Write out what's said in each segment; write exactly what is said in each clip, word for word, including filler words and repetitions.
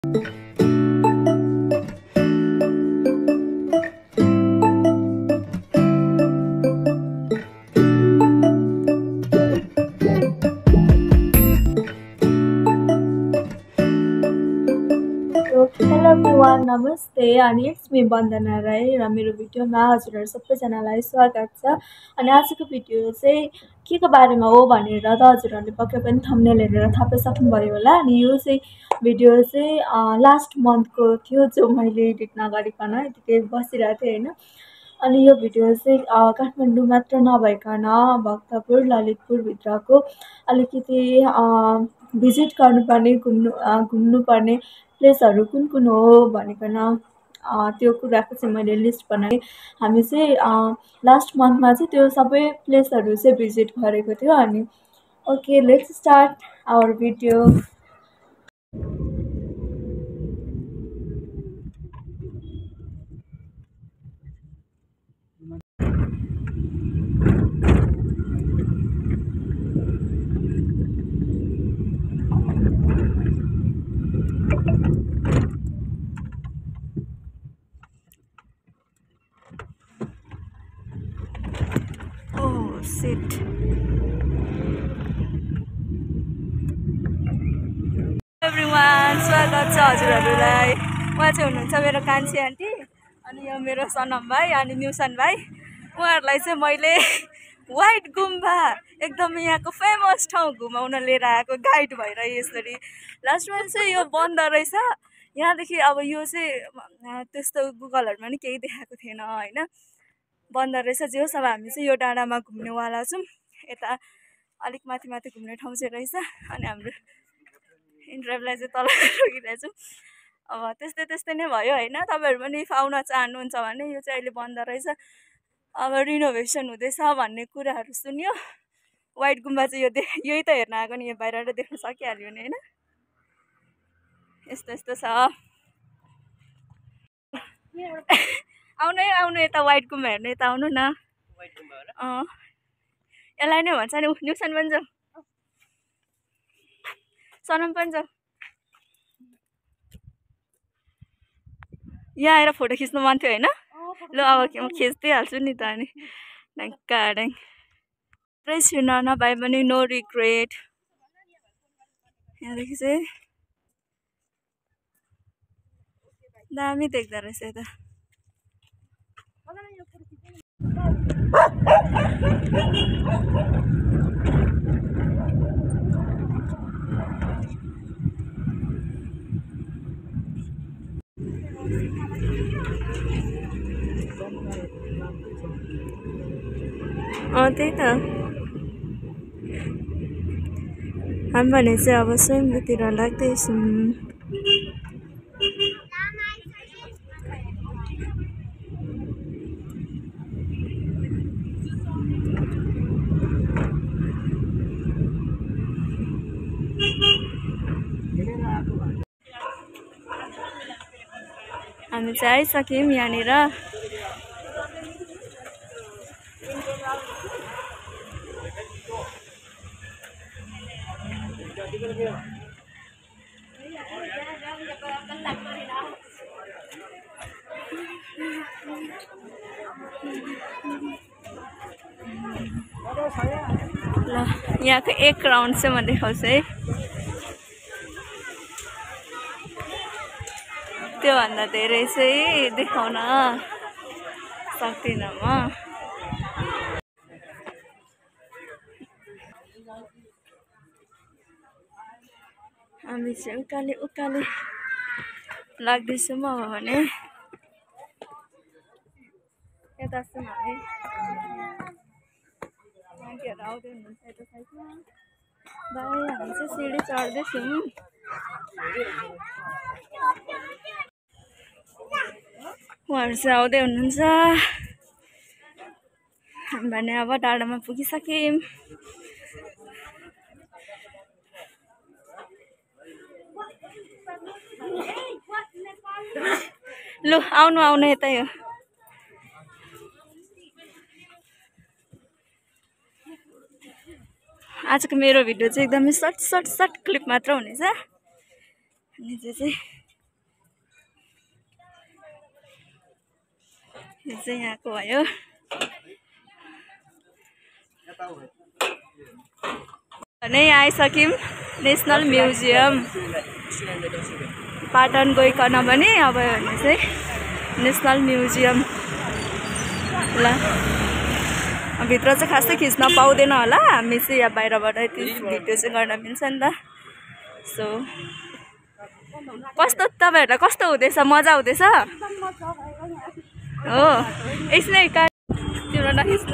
Hello everyone, नमस्ते अनि it's me वन्दना राई र मेरो भिडियोमा हजुरहरू सबैजनालाई स्वागत छ। अनि आजको भिडियो चाहिँ के को बारेमा हो भनेर त हजुरहरूले पक्कै पनि थम्बनेल हेरेर थाहा पाइसक्नुभयो होला। अनि यो चाहिँ भिडियो चाहिँ लास्ट मन्थको थियो, जो मैले एडिट नगरिकन यतिकै बसिरहेको थिएँ होइन। अनि यो भिडियो चाहिँ काठमाडौँ मात्र नभइकन भक्तपुर ललितपुरभित्रको अलिकति भिजिट गर्नुपर्ने घुम्नु घुम्नुपर्ने प्लेसहरू कुन कुन हो भनिकन त्यो कुराको चाहिँ मैले लिस्ट बनाएँ। हामी चाहिँ लास्ट मन्थमा चाहिँ त्यो सबै प्लेसहरू चाहिँ भिजिट गरेको थियो। अनि okay, let's start our video. Sit. Everyone, स्वागत छ हजुरहरूलाई। उहाँ चाहिँ हुनुहुन्छ मेरो कान्छी आन्टी, अनि यो मेरो सनम भाइ अनि न्युसन भाइ। उहाँहरूलाई चाहिँ मैले वाइट गुम्बा एकदम यहाँको फेमस ठाउँ घुमाउन लिएर आएको गाइड भएर। यसरी लास्टमा चाहिँ यो बन्द रहेछ यहाँदेखि। अब यो चाहिँ त्यस्तो गुगलहरूमा नि केही देखाएको थिएन होइन, बन्द रहेछ। जे होस्, अब हामी चाहिँ यो डाँडामा घुम्नेवाला छौँ। यता अलिक माथि माथि घुम्ने ठाउँ चाहिँ रहेछ। अनि हाम्रो इन्टरभ्यूलाई चाहिँ तल रोकिरहेको छौँ। अब त्यस्तै त्यस्तै नै भयो होइन। तपाईँहरू पनि आउन चाहनुहुन्छ भने यो चाहिँ अहिले बन्द रहेछ, अब रिनोभेसन हुँदैछ भन्ने कुराहरू सुन्यो। वाइट गुम्बा चाहिँ यो दे यही त हेर्न आएको नि, यो बाहिरबाट देख्न सकिहाल्यो नि होइन। यस्तो यस्तो छ। आउनु है आउनु, यता वाइट गुम्बा हेर्नु, यता आउनु न। अँ, यसलाई नै भन्छ नि। न्युसन पनि जाऊ, सनम पनि जाऊ। यहाँ आएर फोटो खिच्नु मन थियो होइन। ल अब म खिच्दै हाल्छु नि त। अनि ढ्याङ्का ढ्याङ प्रेस नभए पनि नो रिग्रेट। यहाँदेखि चाहिँ दामी देख्दो रहेछ यता। अँ त्यही त। हामी भने चाहिँ अब स्वयम्भूतिर लाग्दैछौँ। हामी चाहिँ आइसक्यौँ यहाँनिर। ल यहाँको एक राउन्ड चाहिँ म देखाउँछु है। त्योभन्दा धेरै चाहिँ देखाउन सक्दिनँ म। हामी चाहिँ उकाले उकाले लाग्दैछौँ अब भने। यता छौँ हामी, मान्छेहरू आउँदै हुनुहुन्छ यता साइडमा। भाइ हामी चाहिँ सिँढी चढ्दैछौँ। उहाँहरू चाहिँ आउँदै हुनुहुन्छ। हामी भने अब डाँडामा पुगिसक्यौँ। लु आउनु आउनु यतै हो। आजको मेरो भिडियो चाहिँ एकदमै सर्ट सर्ट सर्ट क्लिप मात्र हुनेछ। अनि चाहिँ यो चाहिँ यहाँको भयो भने यहाँ आइसक्यौँ नेसनल म्युजियम पाटन गइकन भने अब भने चाहिँ नेसनल म्युजियम ल भित्र चाहिँ खासै खिच्न पाउँदैन होला हामी चाहिँ यहाँ बाहिरबाट त्यो भिडियो चाहिँ गर्न मिल्छ नि त सो कस्तो तपाईँहरूलाई कस्तो हुँदैछ मजा हुँदैछ हो यसमै का तिम्रो नखिच्नु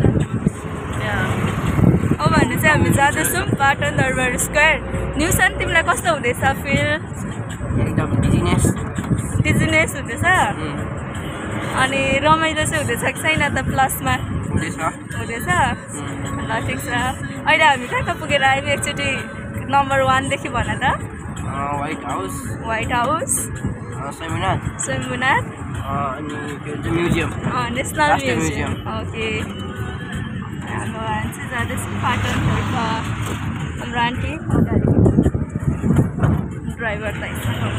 अब भने चाहिँ हामी जाँदैछौँ पाटन दरबार स्क्वायर न्युसन तिमीलाई कस्तो हुँदैछ फिल एकदम डिजिनेस डिजिनेस हुँदैछ अनि रमाइलो चाहिँ हुँदैछ कि छैन त प्लसमा हुँदैछ हुँदैछ ल ठिक छ अहिले हामी कहाँ कहाँ पुगेर आयौँ एकचोटि नम्बर वानदेखि भन त व्हाइट हाउस व्हाइट हाउस स्वयंनाथ स्वयंनाथ अनि के भन्छ म्युजियम नेसनल म्युजियम ओके हाम्रो चाहिँ जाँदैछौँ पाटनतर्फ हाम्रो आन्टी ड्राइभरलाई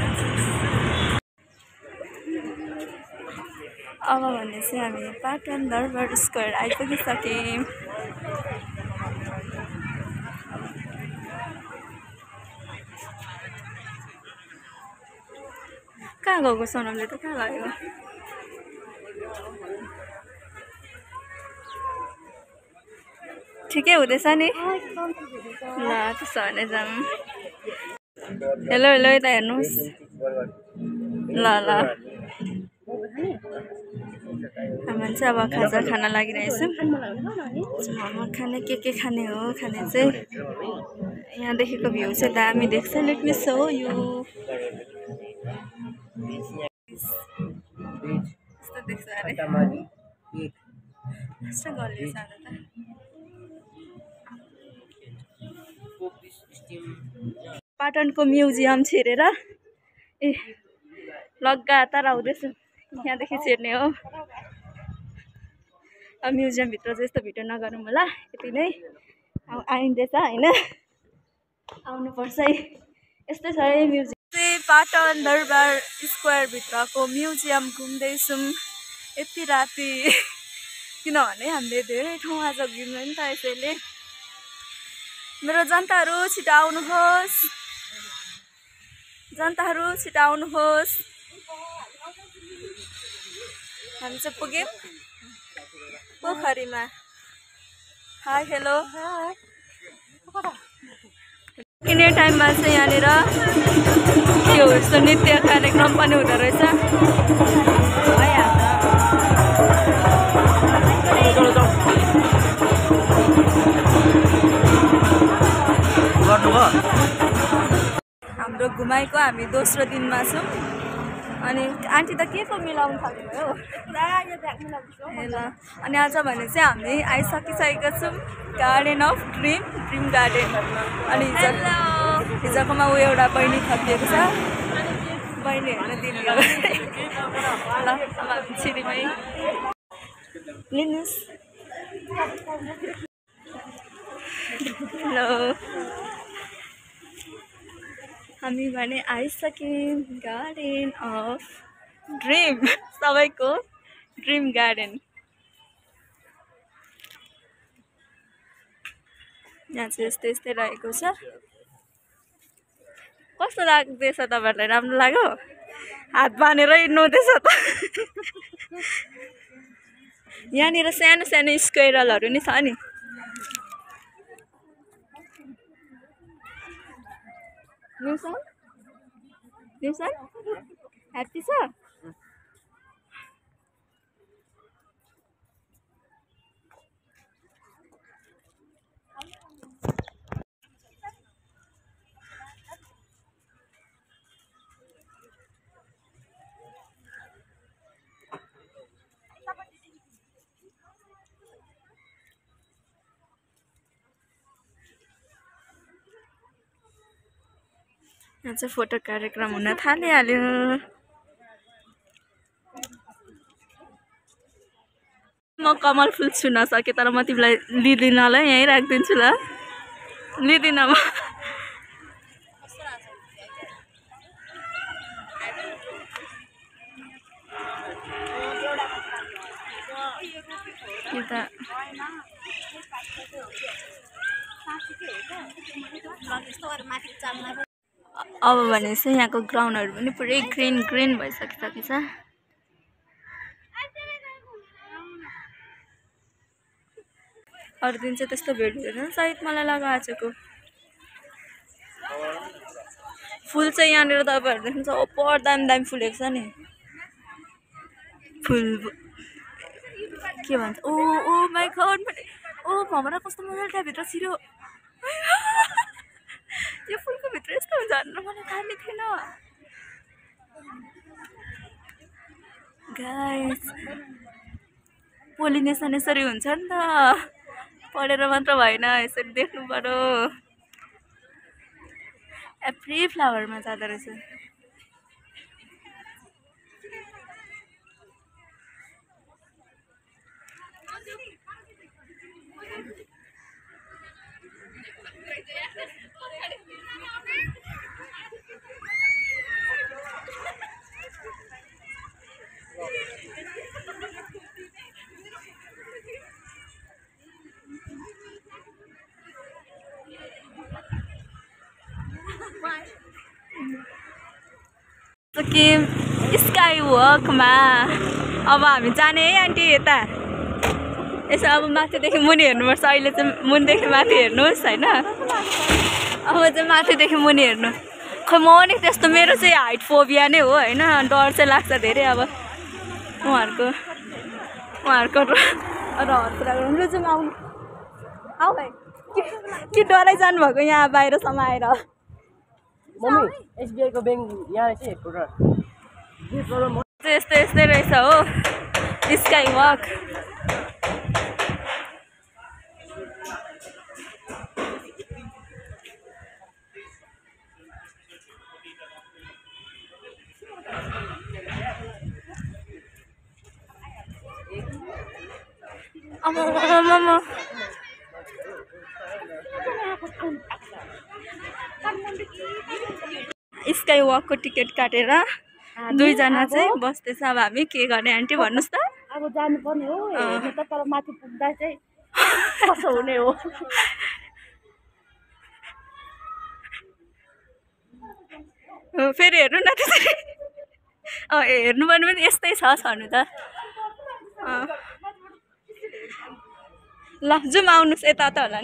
अब भने चाहिँ हामी पाटन दरबार स्क्वायर आइपुगिसक्यौँ कहाँ गएको सोनमले त कहाँ गयो ठिकै हुँदैछ नि ल त्यसो भने जाऊँ हेलो हेलो यता हेर्नुहोस् ल ल हामी चाहिँ अब खाजा खान लागिरहेछौँ मोमो खाने के के खाने हो खाने चाहिँ यहाँदेखिको भ्यू चाहिँ दामी देख्छ लेट मी सो यु यस्तो देख्छ अरे यस्तो गल्यो सानो त पाटनको म्युजियम छिरेर ए लगातार आउँदैछु यहाँदेखि छिर्ने हो अब म्युजियमभित्र चाहिँ यस्तो भिडियो नगरौँ होला यति नै आइँदैछ होइन आउनुपर्छ है यस्तै छ है म्युजियम चाहिँ पाटन दरबार स्क्वायरभित्रको म्युजियम घुम्दैछौँ यति राति किनभने हामीले धेरै ठाउँ आज घुम्यौँ नि त यसैले मेरो जनताहरू छिटो आउनुहोस् जनताहरू छिटो आउनुहोस् हामी चाहिँ पुग्यौँ पोखरीमा हाई हेलो किन्ने टाइममा चाहिँ यहाँनिर यो यस्तो नृत्य कार्यक्रम पनि हुँदो रहेछ हाम्रो घुमाइको हामी दोस्रो दिनमा छौँ अनि आन्टी त के को मिलाउनु थाल्नुभयो ए ल अनि आज भने चाहिँ हामी आइसकिसकेका छौँ garden of dream dream garden अनि हिजो हिजोकोमा ऊ एउटा बहिनी थपिएको छ बहिनी होइन दिदी हो ल अब हामी छिरीमै लिनुहोस् हेलो हामी भने आइसक्यौँ गार्डन अफ ड्रिम सबैको ड्रिम गार्डन यहाँ चाहिँ यस्तै यस्तै रहेको छ कस्तो लाग्दैछ तपाईँहरूलाई राम्रो लाग्यो हात बाँधेरै नुहाउँदैछ त यहाँनिर सानो सानो स्क्वायरलहरू नि छ नि न्युसन न्युसन ह्याप्पी छ यहाँ चाहिँ फोटो कार्यक्रम हुन थालिहाल्यो म कमल फुल छुन सकेँ तर म तिमीलाई लिँदिनँ ल यहीँ राखिदिन्छु ल लिँदिनँ म यता अब भने चाहिँ यहाँको ग्राउन्डहरू पनि पुरै ग्रिन ग्रिन भइसकिसकेको छ। अरू दिन चाहिँ त्यस्तो भेट हुँदैन सायद मलाई लाग्यो आजको। फुल चाहिँ यहाँनिर तपाईँहरू देख्नुहुन्छ ओपर दामी दामी फुलेको छ नि फुल के भन्छ ओ ओ माई गॉड ओ भमरा कस्तो मजाले त्यहाँभित्र छिर्यो यो फुलको भित्र यस्तो हुन्छ भनेर मलाई थाहा नै थिएन गाइस। पोलिनेसन यसरी हुन्छ नि त पढेर मात्र भएन यसरी देख्नु पर्यो। एभ्री फ्लावरमा जाँदो रहेछ। कि स्काई वकमा अब हामी जाने है आन्टी यता यसो अब माथिदेखि मुनि हेर्नुपर्छ। अहिले चाहिँ मुनिदेखि माथि हेर्नुहोस् होइन अब चाहिँ माथिदेखि मुनि हेर्नु। खै म नि त्यस्तो मेरो चाहिँ हाइट फोबिया नै हो होइन डर चाहिँ लाग्छ धेरै। अब उहाँहरूको उहाँहरूको रहर कुरा गरौँ लु जाउँ आउनु आऊ है के डराइ जानुभएको यहाँ बाहिरसम्म आएर। मम्मी एसबीआई को बैंक यहाँ रहेछ हेडक्वार्टर यस्तै यस्तै रहेछ हो स्काई वक। आमा स्काई वकको टिकट काटेर दुईजना चाहिँ बस्दैछ। अब हामी के गर्ने आन्टी भन्नुहोस् त। अब जानुपर्ने हो हेर्नु त तर माथि पुग्दा चाहिँ कसो हुने हो। फेरि हेर्नु न त्यसरी अँ हेर्नुपर्ने पनि यस्तै छ छनु त। ल जाउँ आउनुहोस् यता त होला नि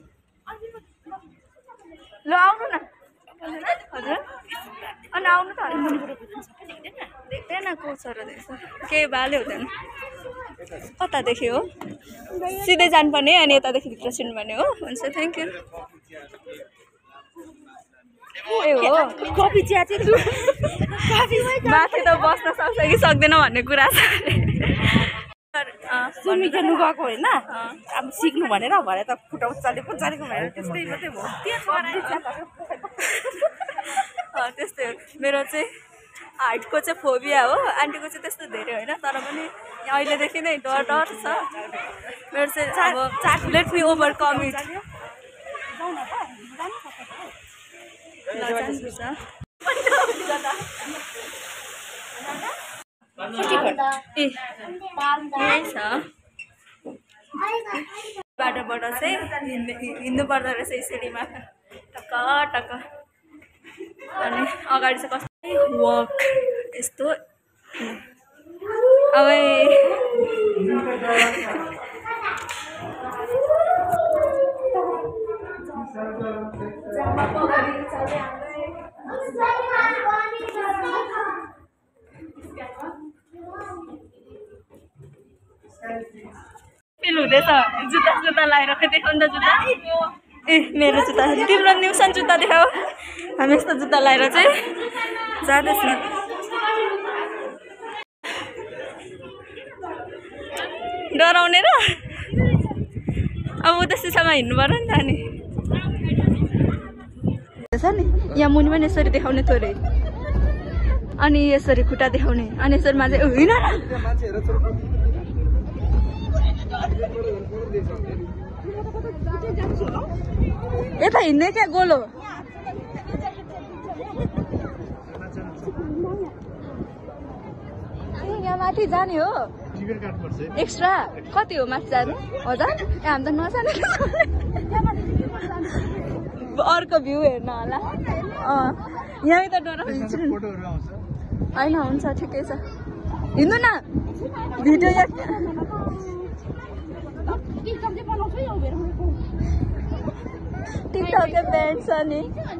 ल आउनु न हजुर अनि आउनु त देख्दैन को छ र देख्छ केही बाले हुँदैन। कतादेखि हो सिधै जानुपर्ने अनि यतादेखि भित्र छिर्नुपर्ने हो। हुन्छ थ्याङ्क यू। ए हो कफी चिया चाहिँ माथि त बस्न सक्छ कि सक्दैन भन्ने कुरा छ। सुमी खेल्नु गएको होइन अब सिक्नु भनेर भरे त खुट्टा चलेको चलेको भनेर त्यस्तै मात्रै भयो। त्यस्तै हो मेरो चाहिँ हाइटको चाहिँ फोबिया हो आन्टीको चाहिँ त्यस्तो धेरै होइन तर पनि अहिलेदेखि नै डर डर छ मेरो चाहिँ। अब लेट मी ओभरकम इट। ए यही छ बाटोबाट चाहिँ हिँड्नु पर्दो रहेछ सिँढीमा टक्क टक्क। अनि अगाडि चाहिँ कस्तो वक यस्तो अब फिल हुँदैछ जुत्ता जुत्ता लगाएर खै देखाउनु त जुत्ता। ए मेरो जुत्ता तिम्रो न्युसन जुत्ता देखाऊ। हामी यस्तो जुत्ता लगाएर चाहिँ जाँदैछ। डराउने र अब उता सिसामा हिँड्नु पर्यो नि त। अनि छ नि यहाँ मुनि पनि यसरी देखाउने थोरै अनि यसरी खुट्टा देखाउने अनि यसरी मान्छे होइन यता हिँड्ने क्या गोलो यहाँ माथि जाने हो। एक्स्ट्रा कति हो माथि जानु हजार ए हामी त नजाने अर्को भ्यू हेर्न होला अँ यहीँ त डराउँछ होइन हुन्छ ठिकै छ हिँड्नु न भिडियो टिकटकको ब्यान्ड छ नि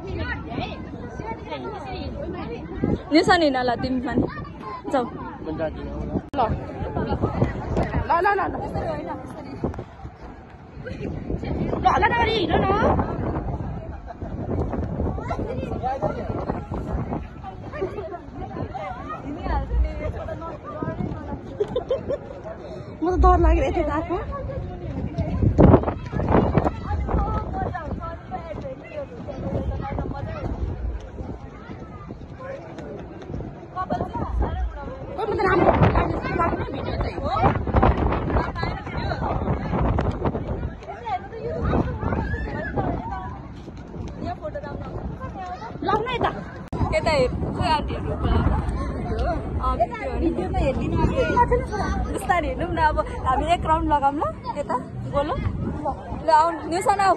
निसन हिँड ल तिमी पनि जाऊ ल ल ल ल ल ल नगरी हिँड न म त डर लागेर यति गएको बिस्तारै हेर्नु न अब हामी एक राउन्ड लगाऊँ ल यता गोलो ल आऊ न्युसन आऊ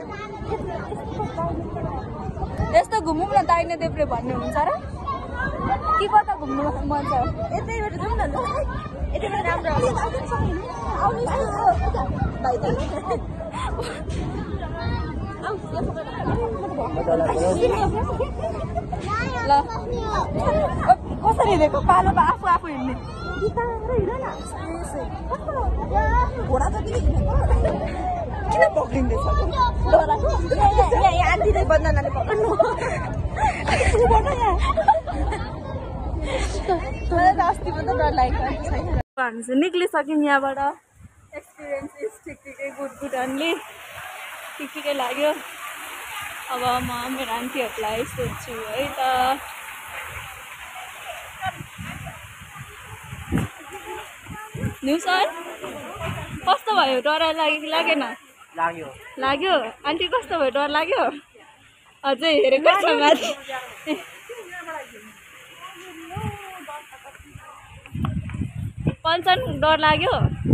यस्तो घुमौँ न दाहिने देब्रे भन्ने हुन्छ र के कता घुम्नु मन छ यतैबाट जाउँ न यतैबाट राम्रो ल कसरी हिँडेको पालो आफू आफू हिँड्ने घोडा त किन पक्रिँदैछ आन्टीले बन्दनाले पक्रिनु मलाई त अस्ति पनि त डर लागेको छैन हामी चाहिँ निक्लिसक्यौँ यहाँबाट एक्सपिरियन्स इज ठिक ठिकै गुड गुड अन्ली ठिक ठिकै लाग्यो अब म मेरो आन्टीहरूलाई सोध्छु है त न्युसन कस्तो भयो डर लाग्यो कि लागेन लाग्यो लाग्यो आन्टी कस्तो भयो डर लाग्यो अझै हेरेको छ माथि पञ्चन डर लाग्यो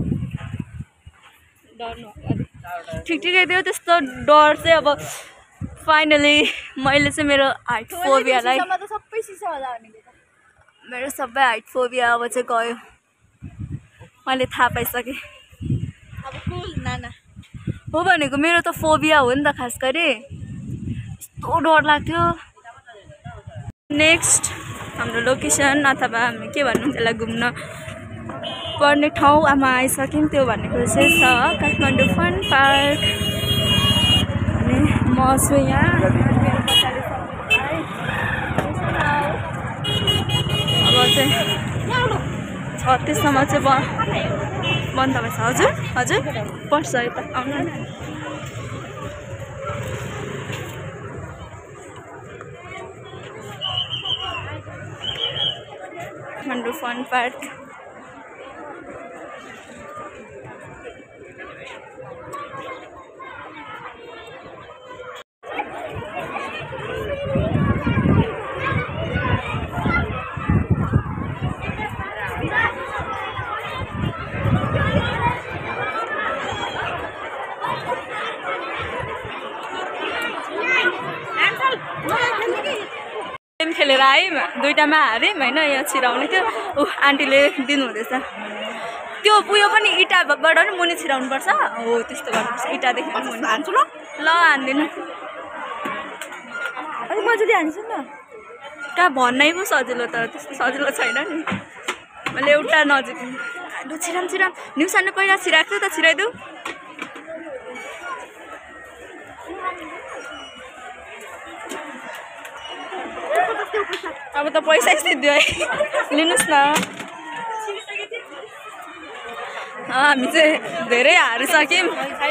डर ठिक ठिकै थियो त्यस्तो डर चाहिँ अब फाइनली मैले चाहिँ मेरो हाइट फोबियालाई मेरो सबै हाइट फोबिया अब चाहिँ गयो मैले थाहा पाइसकेँ अब कुल नाना हो भनेको मेरो त फोबिया हो नि त खास गरी यस्तो डर लाग्थ्यो नेक्स्ट हाम्रो लोकेसन अथवा हामी के भनौँ त्यसलाई घुम्न पर्ने ठाउँमा आइसक्यौँ त्यो भनेको चाहिँ छ काठमाडौँ फन पार्क अनि म छु यहाँ अब चाहिँ छत्तिससम्म चाहिँ बन्द बन्द भएछ हजुर हजुर पर्छ यता आउनु न काठमाडौँ फन पार्क खेलेर आयौँ दुईटामा हार्यौँ होइन यहाँ छिराउने थियो ऊ आन्टीले दिनुहुँदैछ त्यो उयो पनि इँटाबाट पनि मुनि छिराउनु पर्छ हो त्यस्तो गर्नुपर्छ इँटादेखि मुनि हान्छु ल ल हान्दिनँ अलिक मजाले हान्छु न कहाँ भन्नै पो सजिलो त त्यस्तो सजिलो छैन नि मैले एउटा नजिक लु छिराम छिराम न्युसानले पहिला छिराएको थियो त छिराइदेऊ अब त पैसा सिद्धियो है लिनुहोस् न हामी चाहिँ धेरै हारिसक्यौँ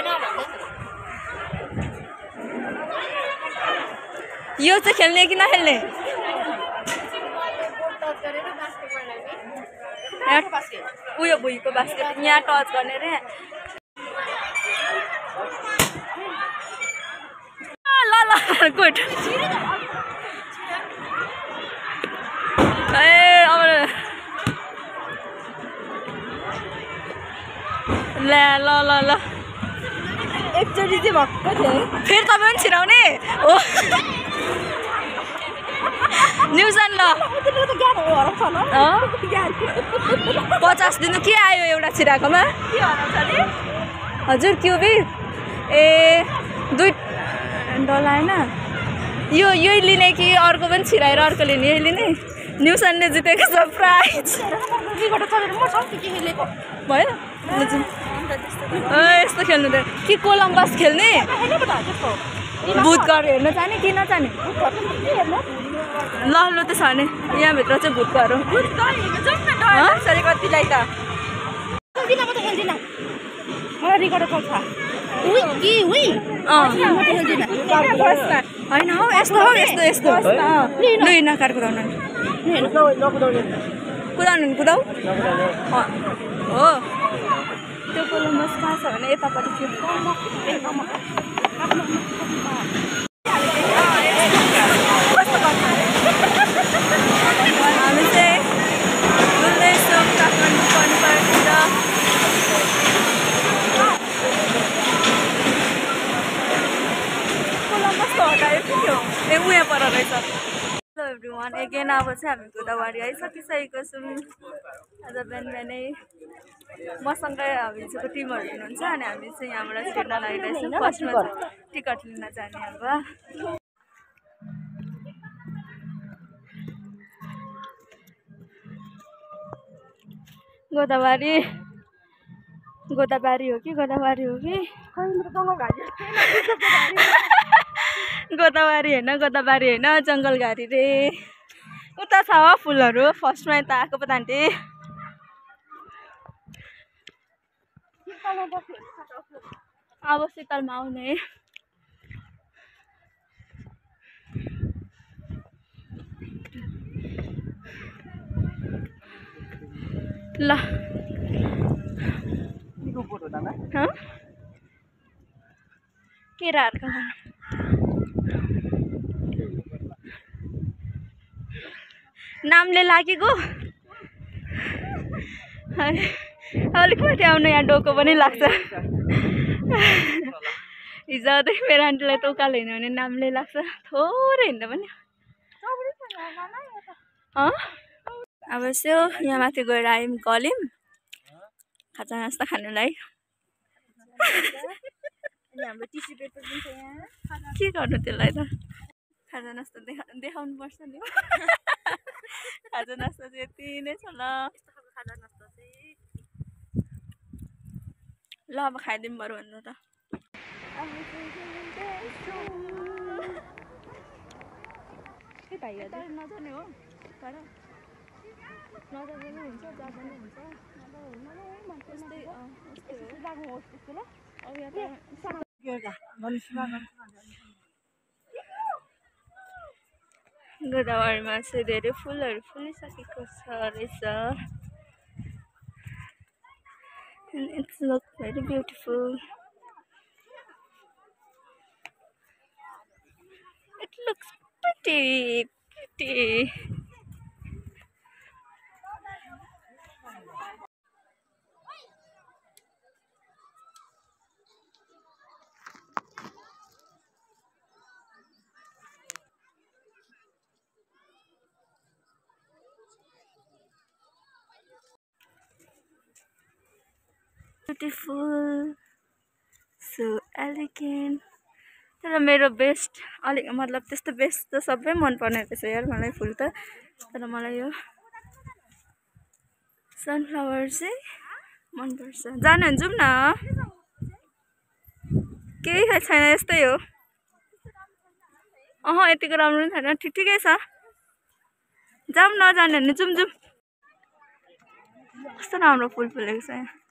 यो चाहिँ खेल्ने कि नखेल्ने उयो भुइँको बास्केट यहाँ टच गर्ने रे ल ल गुड ए अब ला ल ल ल एकचोटि चाहिँ भक्क थियो फेरि तपाईँ पनि छिराउने हो न्युजन ल पचास दिनु के आयो एउटा छिराएकोमा हजुर क्युबिक ए दुई डलर होइन यो यही लिने कि अर्को पनि छिराएर अर्को लिने यही लिने न्युसनले जितेको छ प्राइज भयो यस्तो खेल्नु त कि कोलम्बस खेल्ने भूत घर हेर्न जाने कि नजाने ल ल त्यसो भने यहाँभित्र चाहिँ भूतहरू कतिलाई त होइन हौ यस्तो हौ यस्तो यस्तो लु नकार कुदाउनु कुदाउनु कुदाउ हो त्यो कोलम्बस कहाँ छ भने यतापट्टि थियो हामी चाहिँ डुल्दैछौँ काठमाडौँ पनिपार्कतिर कोलम्बस त हटायो कि त्यो ए उयो पर रहेछ हेलो एभ्रिवान एगेन अब चाहिँ हामी गोदावरी आइसकिसकेको छौँ आज बिहान बिहानै मसँगै हिजोको टिमहरू हुनुहुन्छ अनि हामी चाहिँ यहाँबाट छिर्न लागिरहेछौँ फर्स्टमा टिकट लिन जाने अब गोदावरी गोदावरी हो कि गोदावरी हो कि गोदावरी होइन गोदावरी होइन जङ्गल घारी रे उता छ फुलहरू फर्स्टमा यता आएको पो तान्टे अब शीतलमा आउने ल केराहरूको नामले लागेको अलिक माथि आउनु यहाँ डोको पनि लाग्छ हिजो आउँदै मेरो आन्टीलाई त उकालो हिँड्यो भने नामले लाग्छ थोरै हिँड्दा पनि अब चाहिँ यहाँ माथि गएर आयौँ गल्यौँ खाजा नास्ता खानुलाई के गर्नु त्यसलाई त खाजा नास्ता देखा देखाउनु पर्छ नि खाजा नास्ता चाहिँ यति नै छ ल ल अब खाइदिउँ बरु भन्नु त नजाने हो तर नजाने हुन्छ जाँदा हुन्छ गोदावरीमा चाहिँ धेरै फुलहरू फुलिसकेको छ रहेछ and it looks very beautiful. It looks pretty, pretty. Beautiful, so elegant. तर मेरो बेस्ट अलिक मतलब त्यस्तो बेस्ट त सबै मन पर्ने रहेछ यार मलाई फुल त तर मलाई यो सनफ्लावर चाहिँ मन पर्छ जानु हुन्छ जाउँ न केही छैन यस्तै हो अह यतिको राम्रो छैन ठिक ठिकै छ जाउँ न जाने भने जाउँ जाउँ कस्तो राम्रो फुल फुलेको छ यहाँ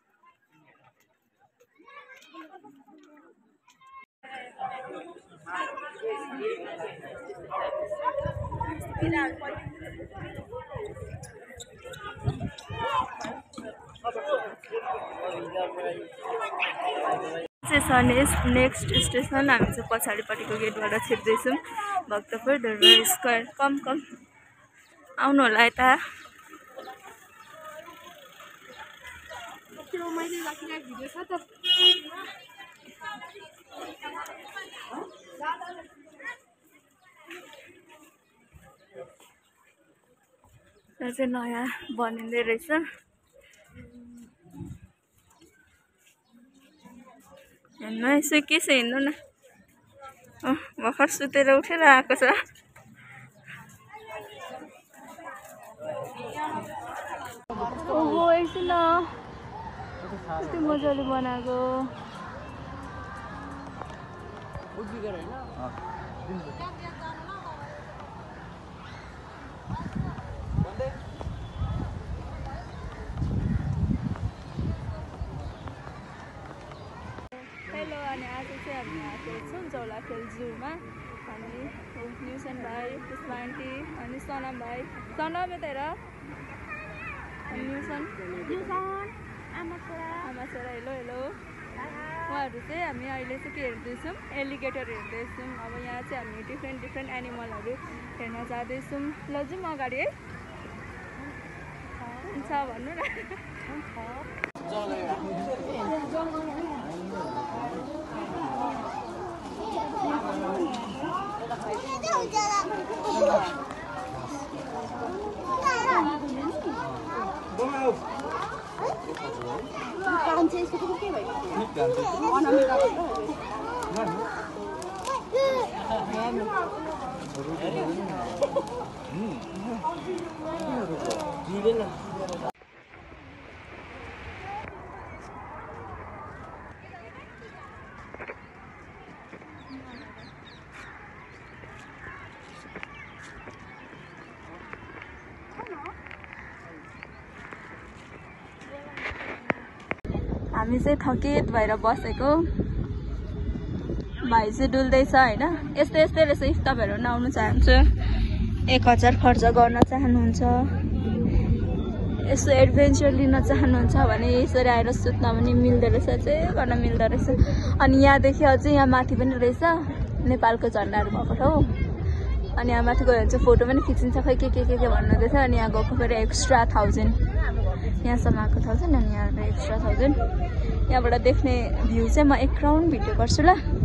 नेक्स्ट स्टेसन हामी चाहिँ पछाडिपट्टिको गेटबाट छिर्दैछौँ भक्तपुर दुर्बर स्क्वायर कम कम आउनु होला यता मैले राखिरहेको भिडियो छ त यहाँ चाहिँ नयाँ बनिँदै रहेछ हेर्नु यसो के छ हेर्नु न भर्खर सुतेर उठेर आएको छ ओहो एकछिन न कति मजाले बनाएको हेलो अनि आज चाहिँ हामी आएको छौँ जौलाखेल जूमा अनि न्युसन भाइ पुष्पा आन्टी अनि सनम भाइ सनम यता हेर न्युसन आमा छोरा हेलो हेलो उहाँहरू चाहिँ हामी अहिले चाहिँ के हेर्दैछौँ एलिगेटर हेर्दैछौँ अब यहाँ चाहिँ हामी डिफ्रेन्ट डिफ्रेन्ट एनिमलहरू हेर्न जाँदैछौँ ल जाउँ अगाडि है हुन्छ भन्नु न हामी चाहिँ थकित भएर बसेको भाइ चाहिँ डुल्दैछ होइन यस्तै यस्तै रहेछ इफ तपाईँहरू नआउनु चाहन्छ एक हजार खर्च गर्न चाहनुहुन्छ यसो एडभेन्चर लिन चाहनुहुन्छ भने यसरी आएर सुत्न पनि मिल्दो रहेछ चाहिँ गर्न मिल्दो रहेछ अनि यहाँदेखि अझै यहाँ माथि पनि रहेछ नेपालको झन्डाहरू भएको ठाउँ अनि यहाँ माथि गयो भने चाहिँ फोटो पनि खिचिन्छ खै के के के के भन्नुहुँदैछ अनि यहाँ गएको फेरि एक्स्ट्रा थाउजन्ड यहाँसम्म आएको थाउजन्ड अनि यहाँ एक्स्ट्रा थाउजन्ड यहाँबाट देख्ने भ्यू चाहिँ म एक राउन्ड भिडियो गर्छु ल